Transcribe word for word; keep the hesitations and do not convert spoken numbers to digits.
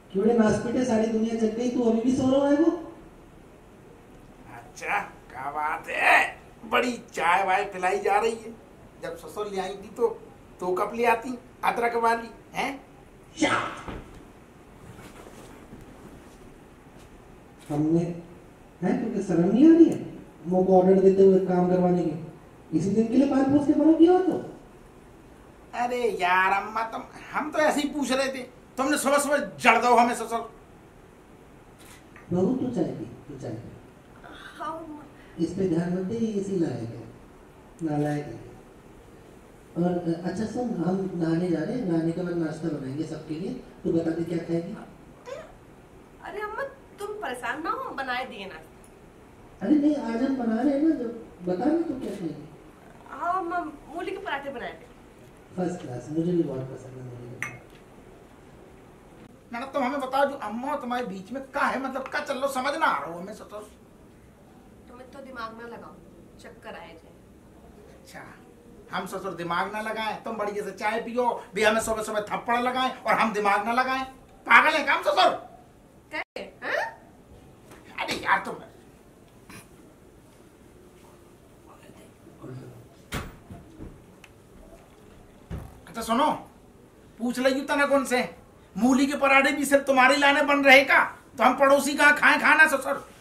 क्यों नासपीटे सारी दुनिया जग गई, तू अभी भी सो रहा है वो? अच्छा क्या बात है, बड़ी चाय वाय पिलाई जा रही है। जब ससुर ले आई थी तो तो कब ले आती अदरक वाली हैं? हमने है तुझे शर्म नहीं आ रही है मुझ को ऑर्डर देते हुए काम करवाने के? इसी दिन के लिए पाल पोस के बड़ा किया हो तो? अरे यार अम्मा तुम, हम तो ऐसे ही पूछ रहे थे, तुमने सुबह सुबह जड़ दो हमें ससुर। बहू तू चाय पी, तू चाय पी। हाँ इस पे ध्यान मत दे, इसी लायक है, नालायक है। और अच्छा सुन, हम नहाने जा रहे हैं, नहाने के बाद नाश्ता बनाएंगे सबके लिए। तू बता दे क्या खाएगी? अरे अम्मा तुम परेशान ना हो, बनाए दिए नाश्ता। अरे नहीं आज हम बना रहे हैं ना, जब बता रहे तू क्या खाएगी? हाँ अम्मा मूली के पराठे बनाए थे। फर्स्ट क्लास, मुझे भी बहुत पसंद है मूली के पराठे। मैंने तुम हमें बताओ जो अम्मा तुम्हारे बीच में क्या है, मतलब क्या चल रहा, समझ ना आ रहा हूँ हमें ससुर। तुम्हें तो दिमाग में लगाओ, चक्कर आए जाए। अच्छा हम ससुर दिमाग ना लगाएं, तुम बड़ी जैसे चाय पियो भी हमें सुबह सुबह थप्पड़ लगाएं और हम दिमाग ना लगाएं? पागल है काम ससुर? कैसे? हाँ? अरे यार तुम। अच्छा सुनो, पूछ लगी तना कौन से मूली के पराठे भी सिर्फ तुम्हारे लाने बन रहे का? तो हम पड़ोसी कहाँ खाए खाना ससुर?